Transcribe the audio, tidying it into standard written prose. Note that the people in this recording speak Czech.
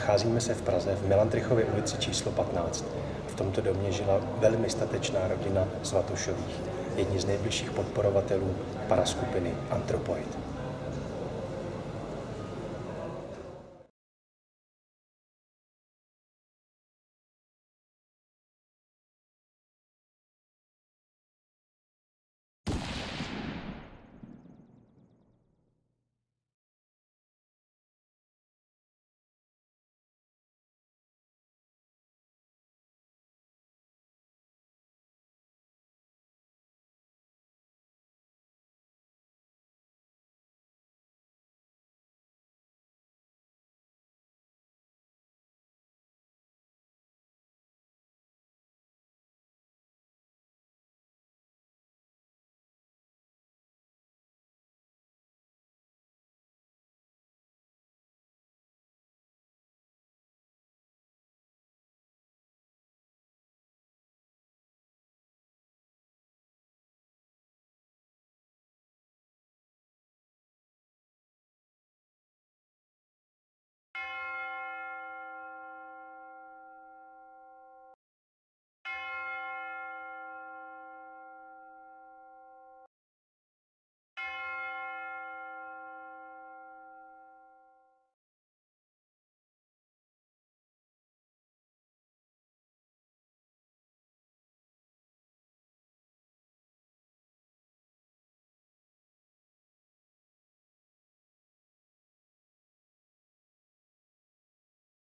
Nacházíme se v Praze v Melantrichově ulici číslo 15. V tomto domě žila velmi statečná rodina Svatošových, jedni z nejbližších podporovatelů paraskupiny Anthropoid.